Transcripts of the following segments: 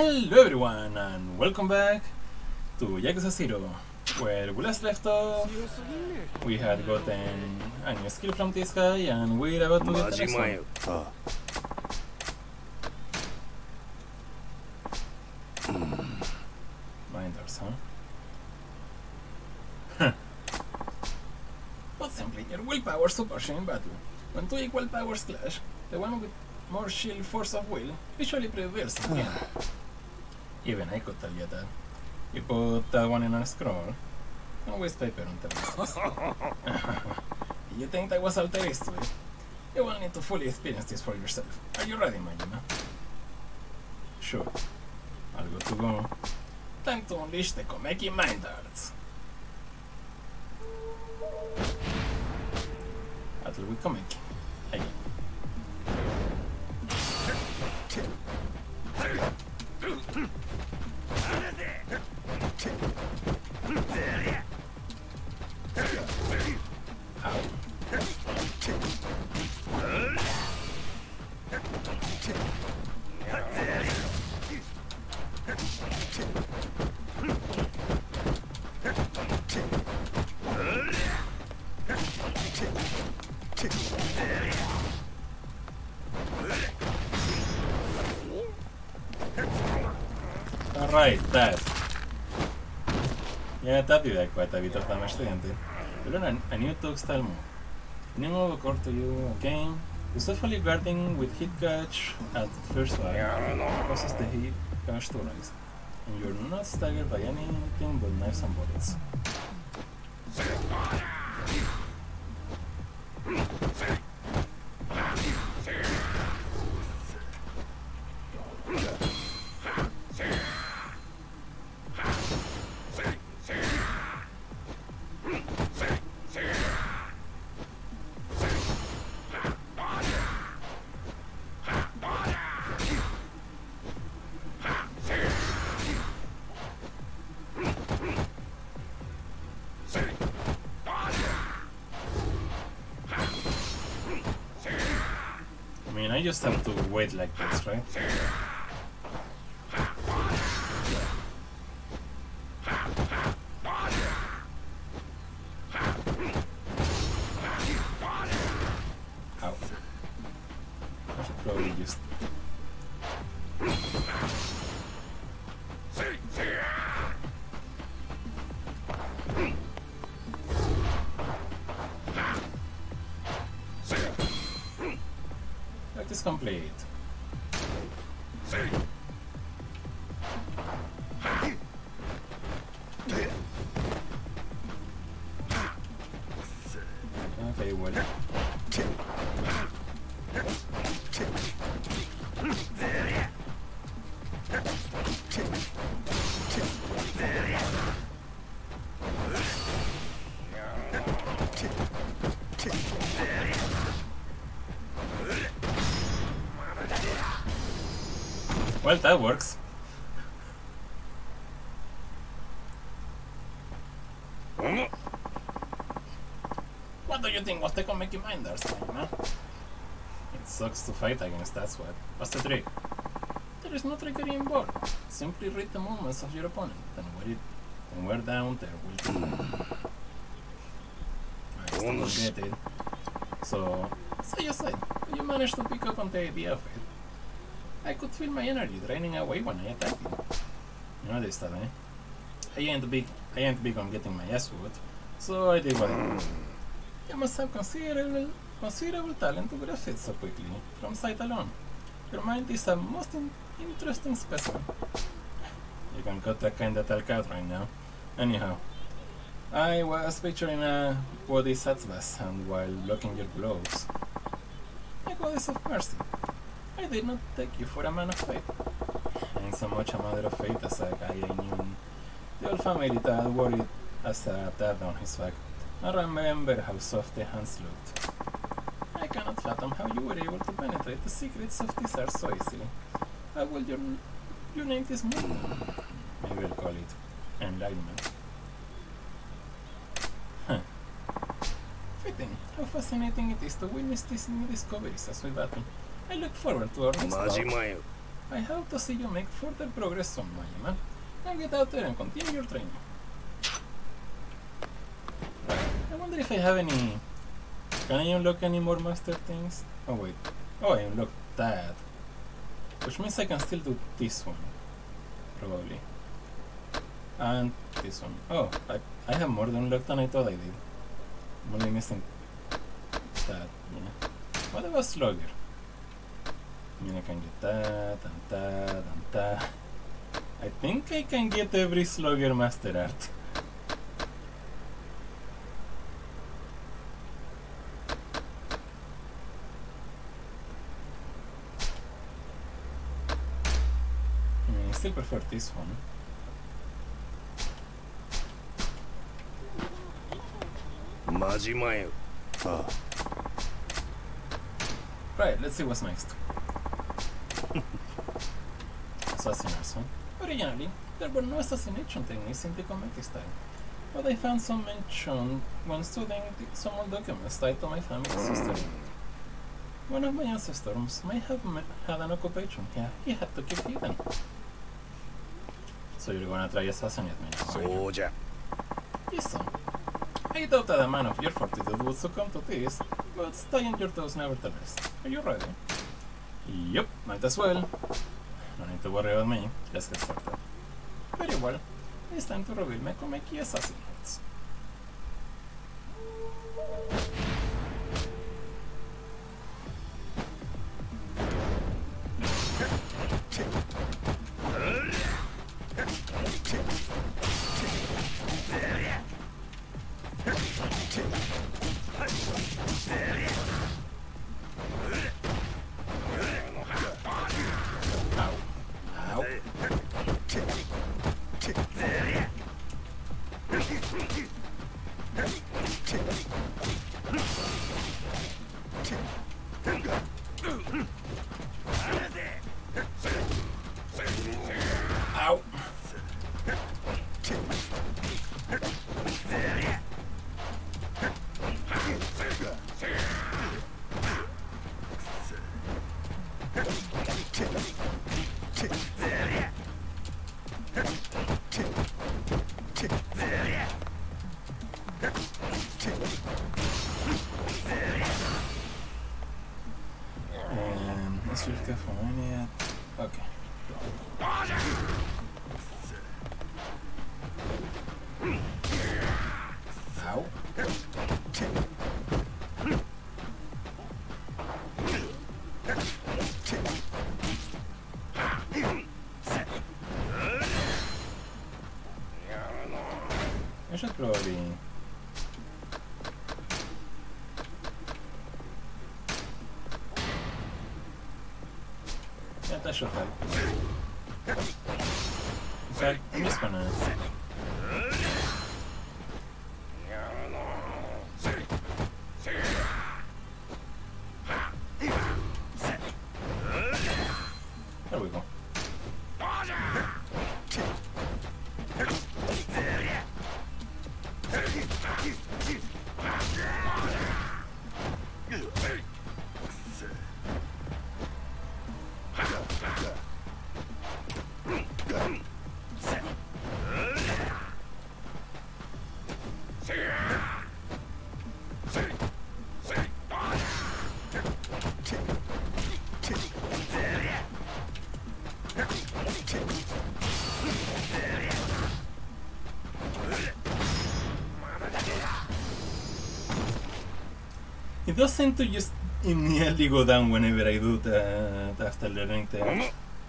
Hello everyone and welcome back to Yakuza 0, where we last left off. We had gotten a new skill from this guy and we're about to get the next one. Minders, huh? Put simply, your willpower supersession in battle. When two equal powers clash, the one with more shield force of will usually prevails in the end. Even I could tell you that. You put that one in a scroll. Don't waste paper on terrorists. You think that was alterist to it? You will need to fully experience this for yourself. Are you ready, Majima? Sure. All good to go. Time to unleash the Komeki Mind Darts. Battle with Komeki. Again. Alright, that. Yeah, that did quite a bit of damage to the You learn a new talk style move. New move occurs to you again. Successfully guarding with hit catch at first fire causes the hit catch to rise. And you're not staggered by anything but knives and bullets. I just have to wait like this, right? Ow. I should probably just... Practice complete. Okay, well. Well, that works. What do you think was the Komeki Minders, Majima? It sucks to fight against, that's what. What's the trick? There is no trickery involved. Simply read the movements of your opponent, and wear down their will. I still don't get it. So you said, you managed to pick up on the idea of it. I could feel my energy draining away when I attacked you. You noticed that, eh? I ain't big on getting my ass whooped, so I did what I could. You must have considerable talent to grasp it so quickly, from sight alone. Your mind is a most interesting specimen. You can cut that kind of talk out right now. Anyhow, I was picturing a bodhisattva's hand while blocking your blows. A goddess of mercy. I did not take you for a man of faith. Ain't so much a matter of faith as a guy I knew in the old family that wore it as a tab down his back. I remember how soft the hands looked. I cannot fathom how you were able to penetrate the secrets of this art so easily. How will you name this movement? Maybe I'll call it enlightenment. Huh. Fitting. How fascinating it is to witness these new discoveries as we battle. I look forward to our next bout. I hope to see you make further progress soon, Majima. Now get out there and continue your training. I wonder if I have any... Can I unlock any more master things? Oh wait. Oh, I unlocked that. Which means I can still do this one. Probably. And this one. Oh, I have more than unlocked than I thought I did. I'm only missing that, yeah. What about Slugger? I mean, I can get that, and that, and that. I think I can get every Slugger master art. I still prefer this one. Majima. Right, let's see what's next. Assassiners, huh? Originally, there were no assassination techniques in the comedy style, but I found some mention when studying some old documents tied to my family's history. One of my ancestors might have had an occupation he had to keep hidden. So you're gonna try assassinate me now, are you? Yes, son. I doubt that a man of your fortitude would succumb to this, but stay on your toes nevertheless. Are you ready? Yup, might as well. No need to worry about me, let's get started. Very well, it's time to reveal my Komeki assassin heads. Okay. Ow. I should probably... Yeah, that should help. In fact, I'm just gonna... There we go. It does seem to just immediately go down whenever I do that after learning the...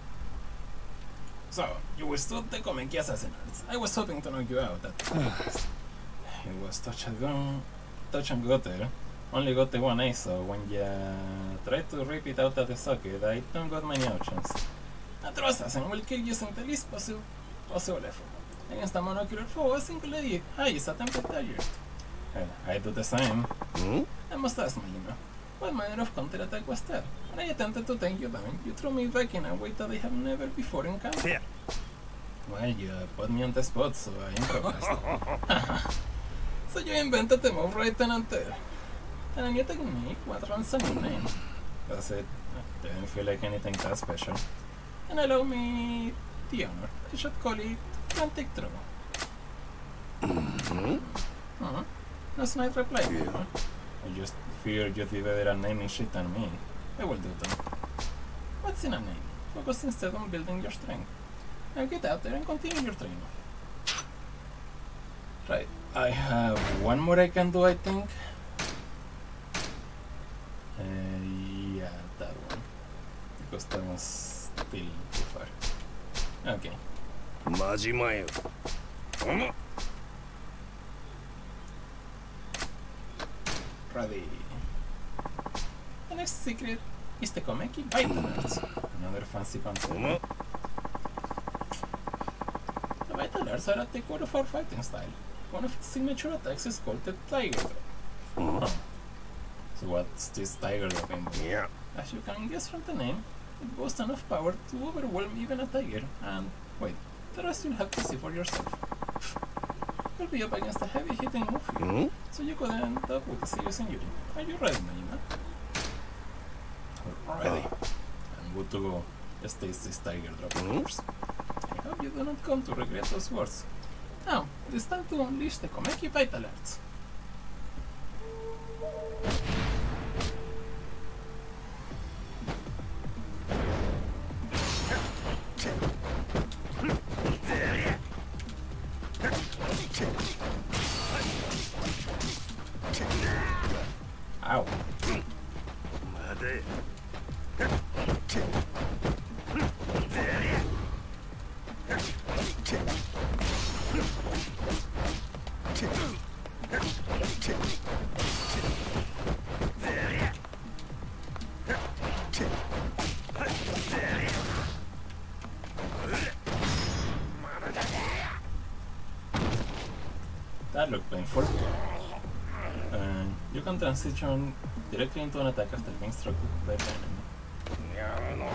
So, you withstood the Komeki assassinats. I was hoping to knock you out at first. It was touch and go there. Only got the one ace, so when you tried to rip it out of the socket, I don't got many options. A true assassin will kill using the least possible effort. Against a monocular foe, a single eye is a template target. I do the same. I must ask, Majima, what manner of counterattack was that? When I attempted to take you down, you threw me back in a way that I have never before encountered. Yeah. Well, you put me on the spot, so I improvised. So you invented the move right then and there. And a new technique, what runs a new name? That's it. Didn't feel like anything that special. and allow me the honor. I should call it frantic trouble. That's a nice reply, huh? I just feared you'd be better at naming shit than me. I will do that. What's in a name? Focus instead on building your strength. Now get out there and continue your training. Right, I have one more I can do, I think. Yeah, that one. Because that one's still too far. Okay. Majima. Ready. The next secret is the Komeki Vital Arts. Another fancy concept. The Vital Arts are at the core of our fighting style. One of its signature attacks is called the Tiger Drop. So what's this Tiger Drop in? Yeah. As you can guess from the name, it boasts enough power to overwhelm even a tiger, and wait, the rest you'll have to see for yourself. You'll be up against a heavy-hitting move here, so you could end up with a serious injury. Are you ready, Majima? Ready. I'm good to go. Just taste this Tiger Drop, of course. I hope you do not come to regret those words. Now, it is time to unleash the Komeki Vital Arts. Ow. That looked painful. You can transition directly into an attack after being struck by the enemy.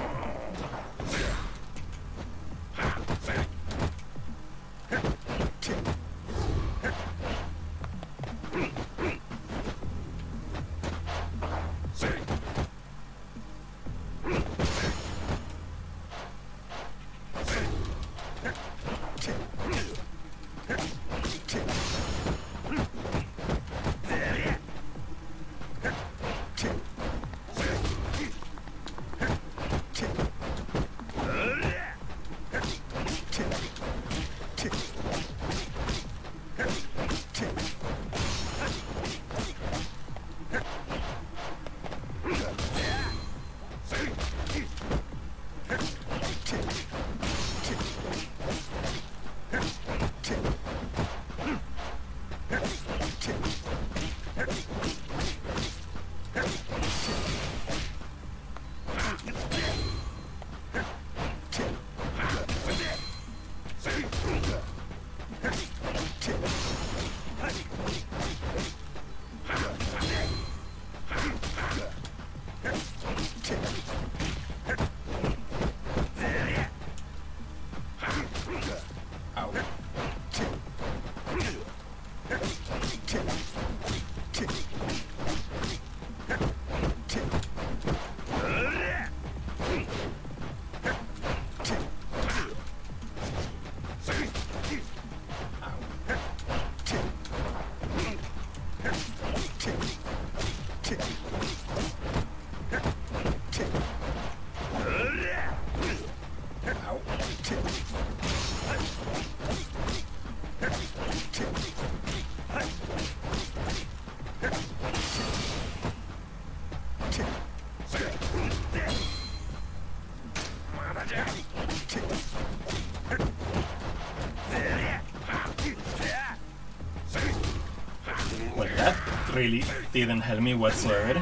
Well, that really didn't help me whatsoever.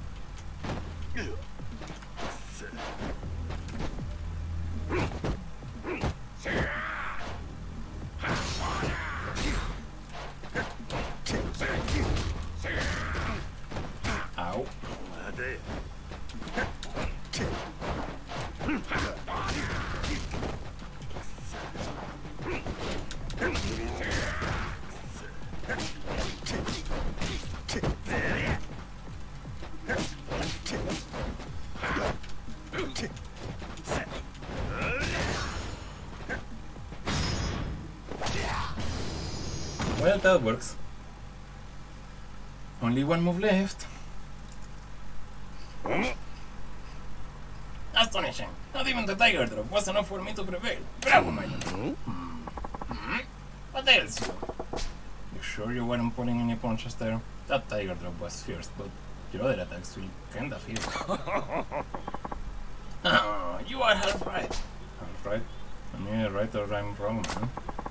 Ow. that works. Only one move left. Astonishing! Not even the tiger drop was enough for me to prevail. Bravo, Majima! What else? You sure you weren't pulling any punches there? That tiger drop was fierce, but your other attacks will kinda feel. Oh, you are half right. Half right? I'm either right or I'm wrong, man.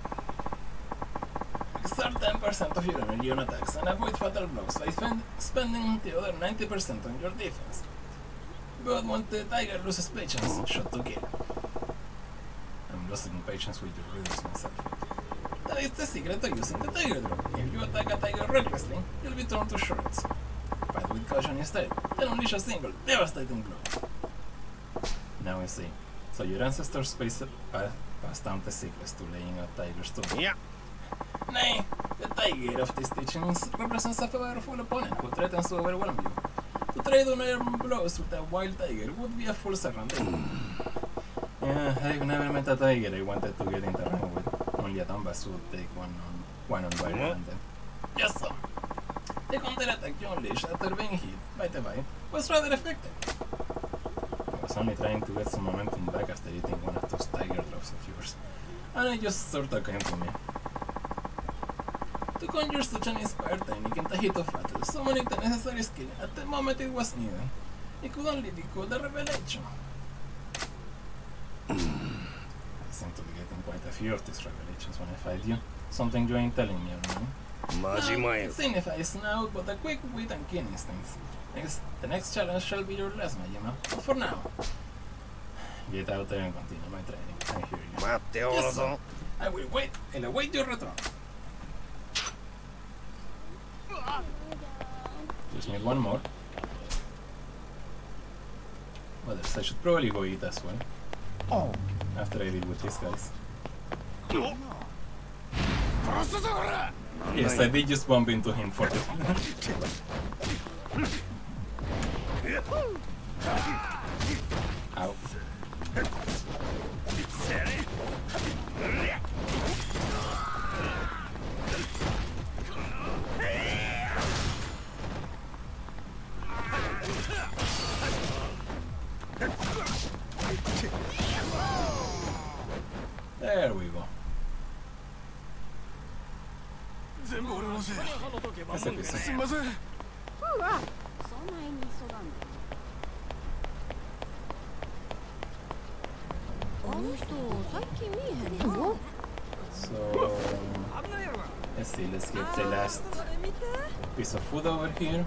Exert 10% of your energy on attacks and avoid fatal blows by spending the other 90% on your defense. But when the tiger loses patience, shoot to kill. I'm losing patience with your riddles myself. That is the secret of using the tiger drop. If you attack a tiger recklessly, you'll be torn to shreds. Fight with caution instead, then unleash a single, devastating blow. Now I see. So your ancestors passed down the secrets to laying out tigers too. Yeah. Nay, the tiger of these teachings represents a powerful opponent who threatens to overwhelm you. To trade unarmed blows with a wild tiger would be a full surrender. Yeah, I've never met a tiger I wanted to get into ring with. Only a Donbass would take one on by random. Just so. The counter attack you unleashed after being hit by the bite was rather effective. I was only trying to get some momentum back after eating one of those tiger drops of yours, and it just sorta came to me. To conjure such an inspired technique in the heat of battle, summoning the necessary skill at the moment it was needed, it could only be called a revelation. I seem to be getting quite a few of these revelations when I fight you. Something you ain't telling me, man. Majima. It signifies now but a quick wit and keen instincts. The next challenge shall be your last, Majima. But for now, get out there and continue my training. I hear you. Yes, sir. I will wait and await your return. Just need one more. Well, I should probably go eat as well. Oh. After I deal with these guys. Yes, I did just bump into him for the... Ow. There we go. Ese piso. So, let's see, let's get the last piece of food over here.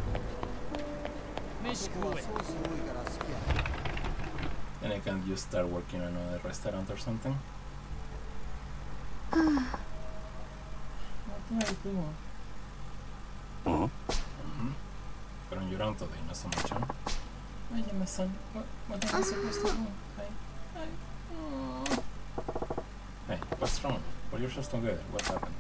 And I can just start working on another restaurant or something. What do I do? But on your own today, not so much, huh? Majima-san, what am I supposed to do? Hey, what's wrong? Put yourselves together. What happened?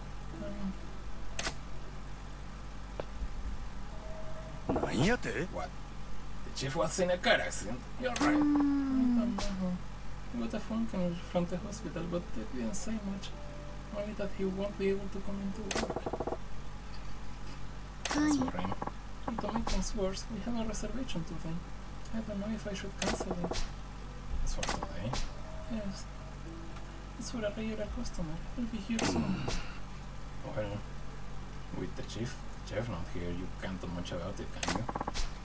What? The chief was in a car accident. You're right. I don't know. He got a phone call from the hospital, but they didn't say much. Only that he won't be able to come into work. That's worrying. And to make things worse, we have a reservation today. I don't know if I should cancel it. It's for today? Yes. It's for a regular customer. He'll be here soon. Well, with the chief not here, you can't do much about it, can you?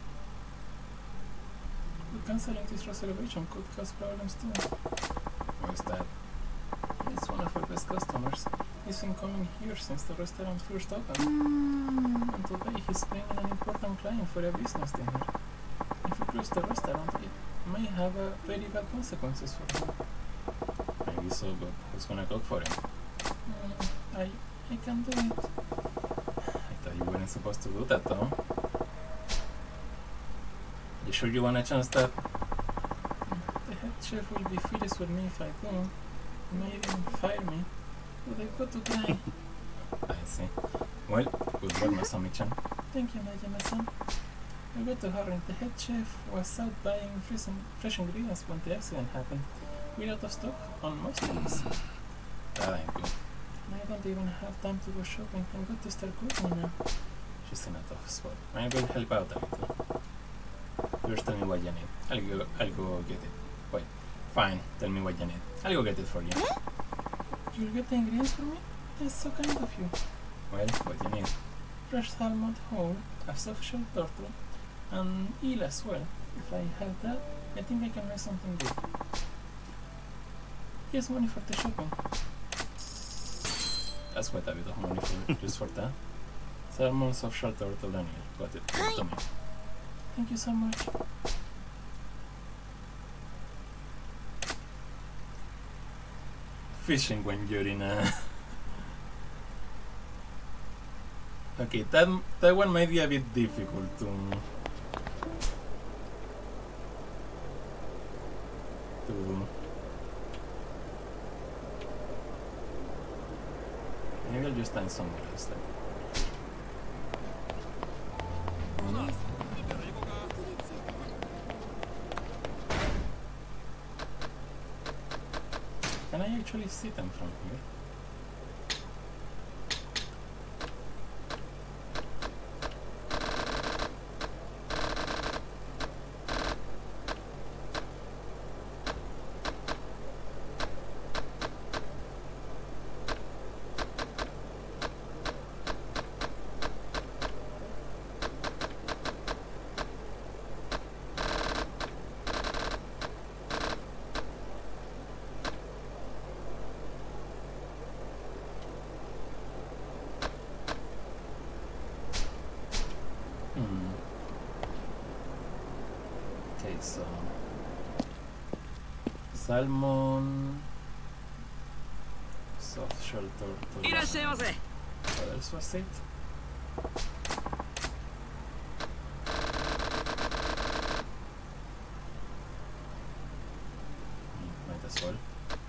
But cancelling this reservation could cause problems too. Why is that? It's one of our best customers. He's been coming here since the restaurant first opened. And today he's bringing an important client for a business dinner. If we close the restaurant, it may have very bad consequences for him. Maybe so, but who's gonna cook for him? I can do it. I thought you weren't supposed to do that though. You sure you want a chance that? The head chef will be furious with me if I do. He may even fire me. But I've got to try. I see. Well, good luck, Masami-chan. Thank you, Majima-san. I got to hurry. The head chef was out buying fresh ingredients when the accident happened. We're out of stock on most things. That ain't good. I don't even have time to go shopping. I'm going to start cooking now. She's in a tough spot. I will help out a little. First tell me what you need. I'll go get it. Wait. Fine. Tell me what you need. I'll go get it for you. You'll get the ingredients for me? That's so kind of you. Well, what you need? Fresh salmon whole, a soft shell turtle, and eel as well. If I have that, I think I can make something good. Here's money for the shopping. That's quite a bit of money for just for that. Salmon, soft shell turtle, and eel. Got it. Give it to me. Thank you so much. Fishing when you're in a... Okay, that one might be a bit difficult to maybe I'll just stand somewhere else then. Can I actually see them from here? So salmon, soft shell turtle. What else was it? Might as well.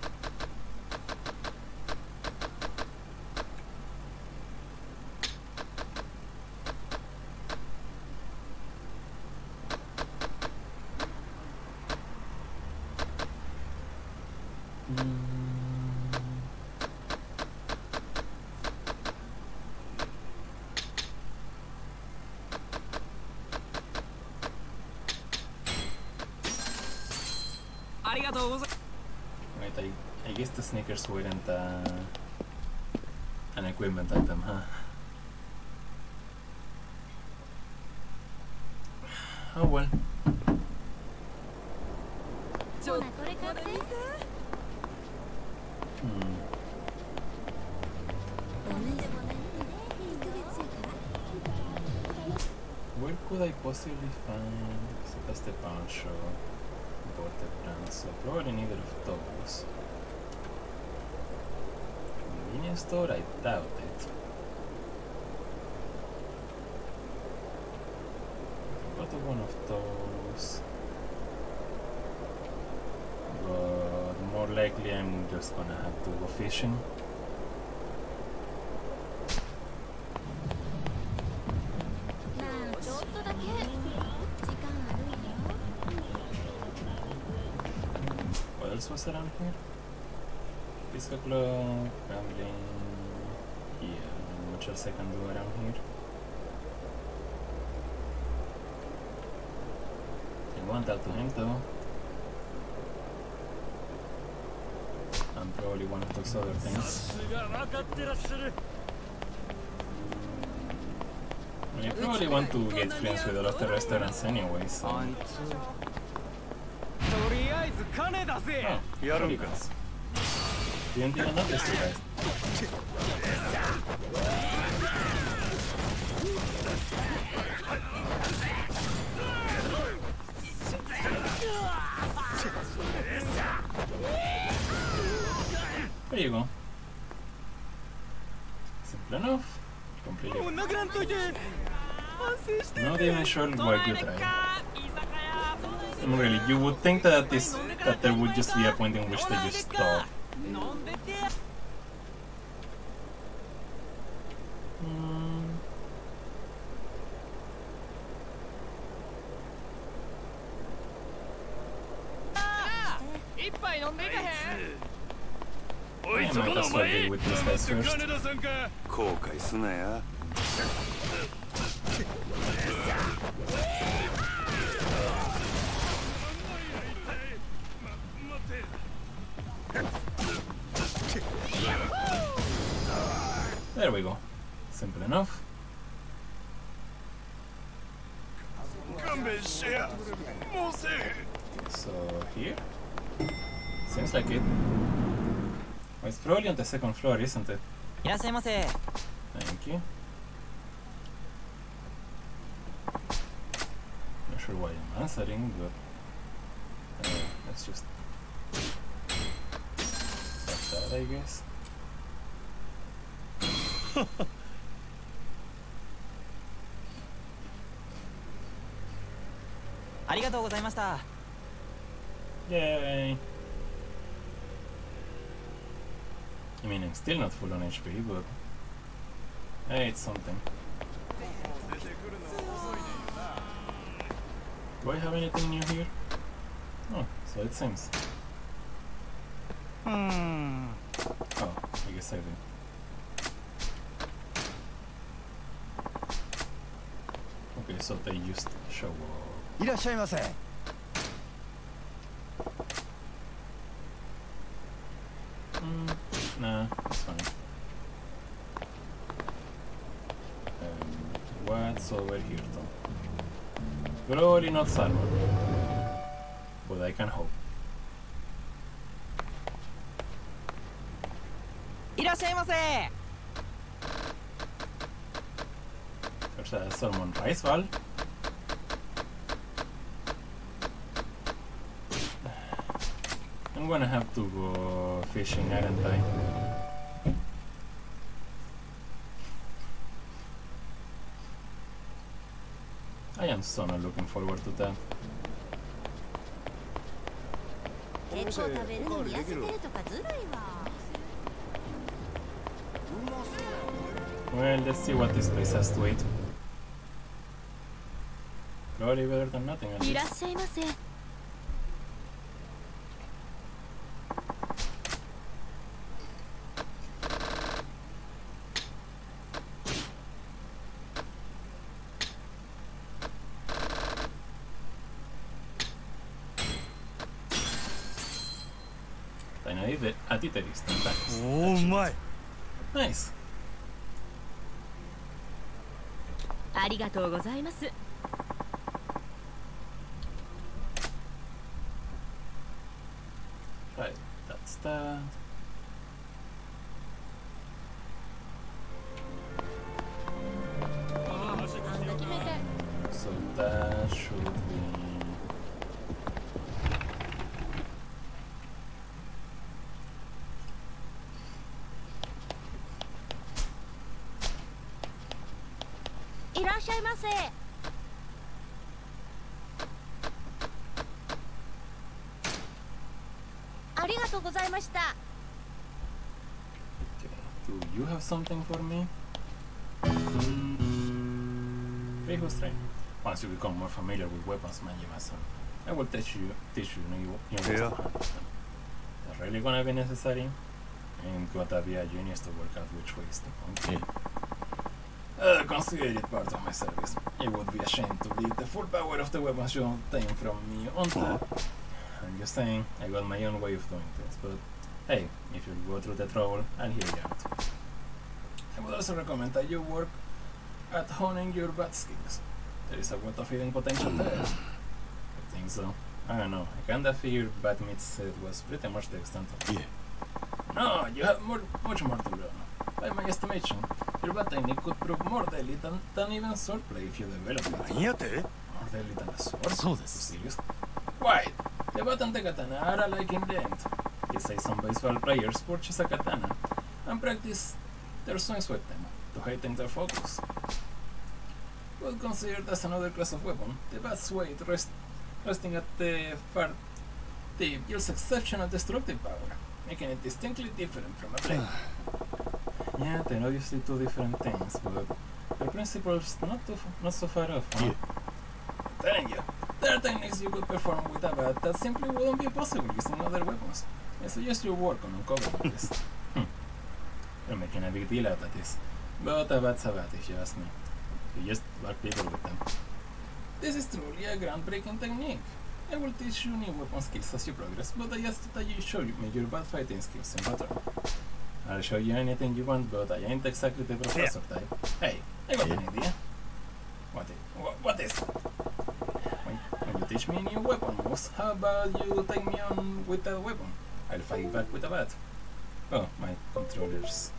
Wait, I guess the sneakers weren't an equipment item, huh? Oh well. Where could I possibly find that's the pawn shop, imported brand, so probably neither of those. Convenience store, I doubt it. Go to one of those. But more likely I'm just gonna have to go fishing. Was around here? Pizza club, gambling. Yeah, not much else I can do around here. I won't talk to him though. And probably one of those other things. I probably want to get friends with all of the restaurants anyway, so... Oh, Hooligans. Didn't even notice you guys. There you go. Simple enough. Completely. Not even sure why you tried. Really, you would think that there would just be a point in which they just stop. I might as well deal with these guys first. 後悔すなや There we go. Simple enough. So here? Seems like it. Well, it's probably on the second floor, isn't it? Thank you. Not sure why I'm answering, but let's just start that, I guess. Yay! I mean, I'm still not full on HP, but hey, it's something. Do I have anything new here? Oh, so it seems. Oh, I guess I do. Okay, so they used to show up. Nah, it's fine. What's over here though? Probably not salmon, but I can hope. There's a salmon rice ball. I'm gonna have to go fishing, aren't I? I am so not looking forward to that. Well, let's see what this place has to eat. Probably better than nothing at least. Oh my! Nice. Right, that's that. So that should be. Do you have something for me? Viejo strain. Once you become more familiar with weapons, Majima-san, I will teach you new ways to handle them. They're really gonna be necessary, and gotta be a genius to work out which ways to complete. Consider it part of my service. It would be a shame to leave the full power of the weapons you obtain from me on that. I'm just saying, I got my own way of doing this, but hey, if you go through the trouble, I'll hear you out. I would also recommend that you work at honing your bat skills. There is a lot of hidden potential there. I think so. I don't know, I kinda figured bat meat set was pretty much the extent of it. No, you have much more to learn. By my estimation, your bat technique could prove more deadly than even swordplay if you develop it. More deadly than a sword? Serious? Quite! The bat and the katana are alike in length. You say some baseball players purchase a katana and practice their swings with them to heighten their focus. But considered as another class of weapon, the bat's weight resting at the far tip yields exceptional destructive power, making it distinctly different from a blade. Yeah, they're obviously two different things, but their principles not so far off, huh? I'm telling you, there are techniques you could perform with a bat that simply wouldn't be possible using other weapons. I suggest you work on uncovering this. You're making a big deal out of this. But that's a bat if you ask me. You just whack people with them. This is truly a groundbreaking technique. I will teach you new weapon skills as you progress, but I ask that you show me your bad fighting skills in return. I'll show you anything you want, but I ain't exactly the professor type. Hey, I got an idea. What is that? When you teach me new weapon moves, how about you take me on with that weapon? I'll fight back with a bat. Oh, my controller's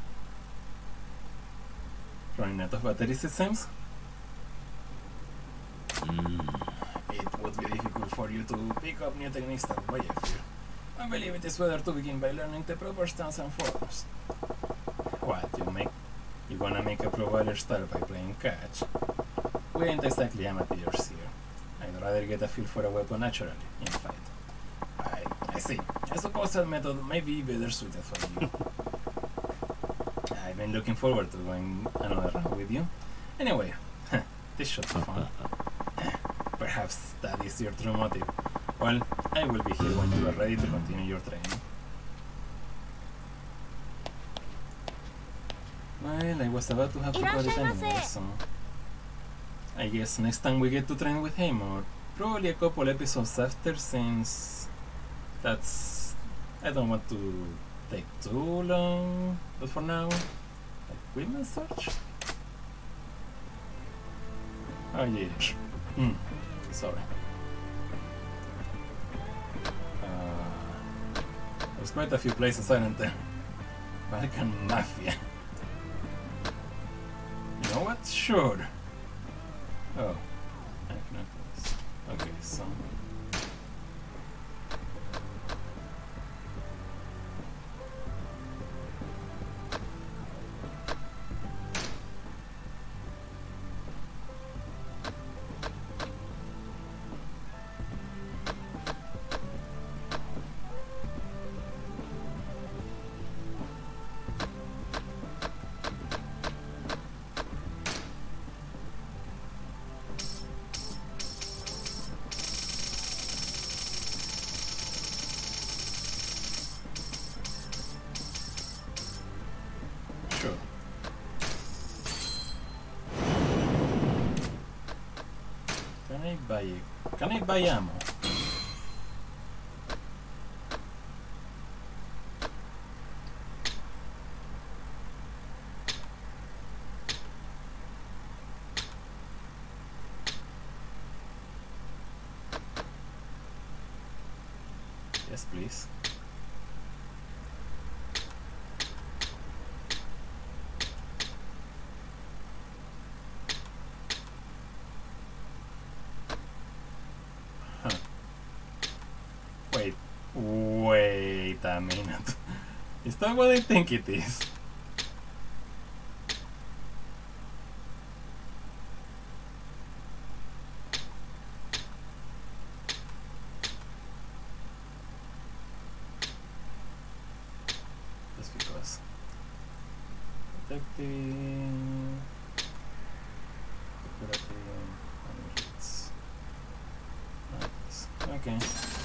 running out of batteries, it seems. It would be difficult for you to pick up new techniques that way, I fear. I believe it is better to begin by learning the proper stance and forms. What, you gonna make a pro baller style by playing catch? We ain't exactly amateurs here. I'd rather get a feel for a weapon naturally, in fight. I see. I suppose that method may be better suited for you. I've been looking forward to going another round with you. Anyway, this should be fun. Perhaps that is your true motive. Well, I will be here when you are ready to continue your training. Well, I was about to have to call it anyway, so I guess next time we get to train with him, or probably a couple episodes after, since that's... I don't want to take too long, but for now, equipment search? Oh yeah. Sorry. There's quite a few places, aren't there? Balkan Mafia. You know what? Sure. Oh. Okay, so... Can I buy ammo? Yes, please. Wait a minute. Is that what I think it is? Just because. Protecting. Okay.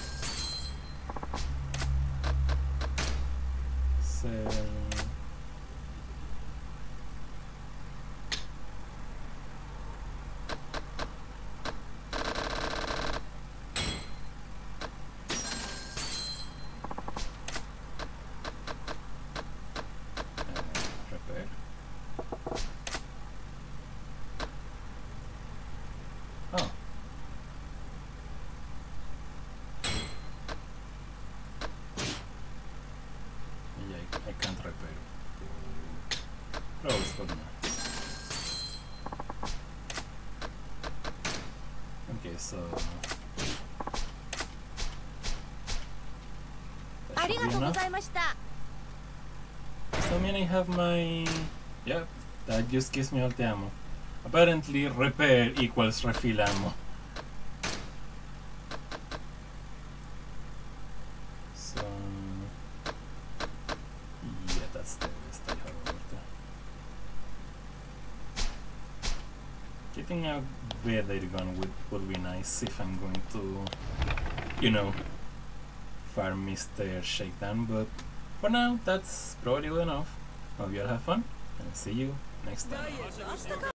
Okay, so that should be enough. So I mean I have my... Yep, that just gives me all the ammo. Apparently repair equals refill ammo. So... yeah, that's the best I have over there. Getting a better gun would be nice if I'm going to, you know, farm Mr. Shakedown, but for now that's probably good enough. Hope you all have fun, and see you next time.